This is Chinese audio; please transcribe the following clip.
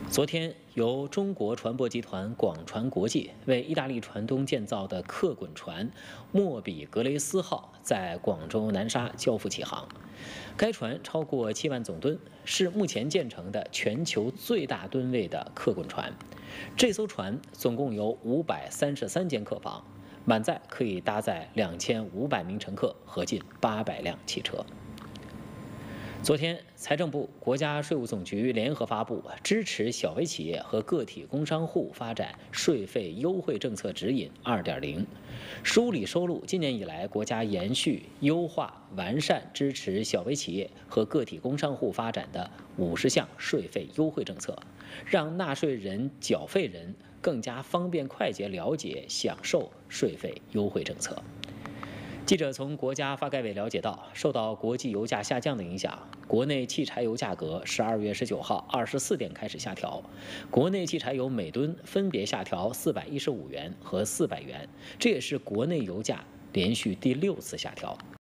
昨天，由中国船舶集团广船国际为意大利船东建造的客滚船“莫比格雷斯号”在广州南沙交付起航。该船超过7万总吨，是目前建成的全球最大吨位的客滚船。这艘船总共有533间客房，满载可以搭载2500名乘客和近800辆汽车。昨天，财政部、国家税务总局联合发布支持小微企业和个体工商户发展税费优惠政策指引2.0，梳理收录今年以来国家延续、优化、完善支持小微企业和个体工商户发展的50项税费优惠政策，让纳税人、缴费人更加方便快捷了解、享受税费优惠政策。记者从国家发改委了解到，受到国际油价下降的影响，国内汽柴油价格12月19号24点开始下调，国内汽柴油每吨分别下调415元和400元，这也是国内油价连续第6次下调。